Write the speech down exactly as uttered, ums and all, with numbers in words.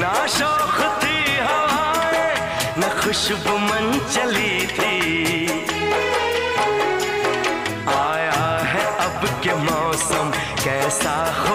ना शौक थी हवाएं न खुशबू मन चली थी। आया है अब के मौसम कैसा